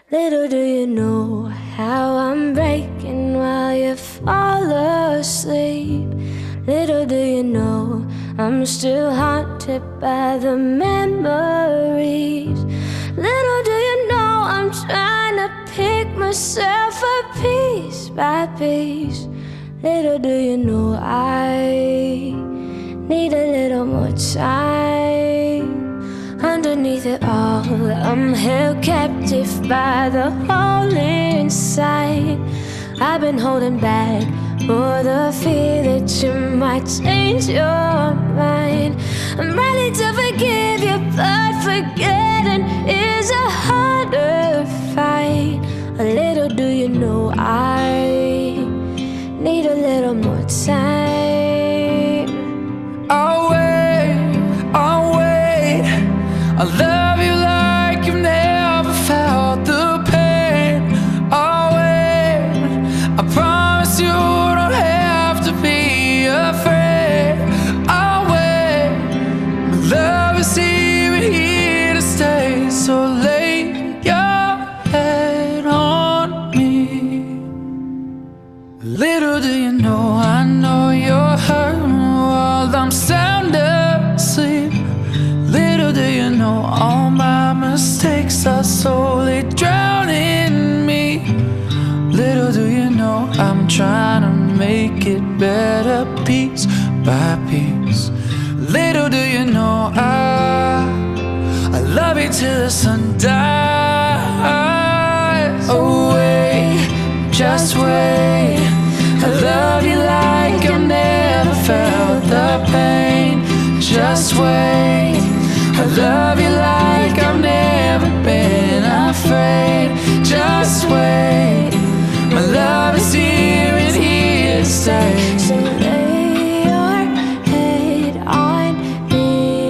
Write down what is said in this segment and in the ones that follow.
Little do you know how I'm breaking while you fall asleep. Little do you know I'm still haunted by the memories. Little do you know I'm trying to pick myself up piece by piece. Little do you know I need a little more time. Underneath it all, I'm held captive by the hole inside. I've been holding back for the fear that you might change your mind. I'm ready to forgive you, but forgetting is a harder fight. A little do you know I need a little more time. I love you like you've never felt the pain. I'll wait. I promise you don't have to be afraid. I'll wait. My love is here and here to stay. So lay your head on me. Little do you know, I know you're hurting while I'm sound asleep. Little do you know, all my mistakes are slowly drowning me. Little do you know, I'm trying to make it better piece by piece. Little do you know, I love you till the sun dies. Oh wait, just wait. I love you like I've never felt the pain. Just wait. I love you like I've never been afraid. Just wait. My love is here and here to stay. So lay your head on me.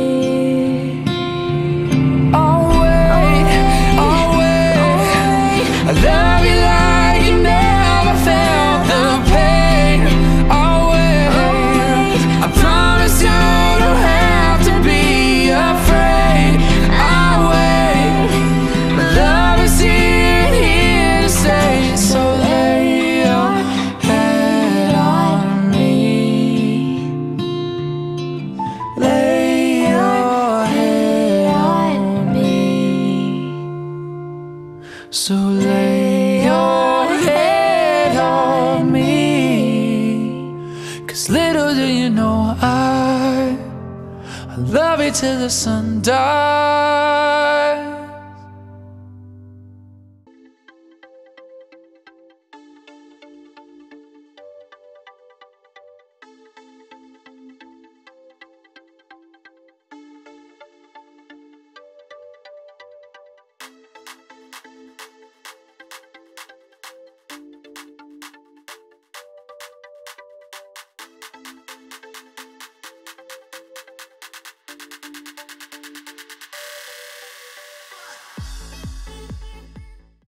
I'll wait, I'll wait. I love you like you never felt the pain. I'll wait. I promise you don't have to be afraid. I'll wait. My love is here and here to stay. So lay your head on me. Lay your head on me. So lay your head on me. 'Cause little do you know I love you till the sun dies.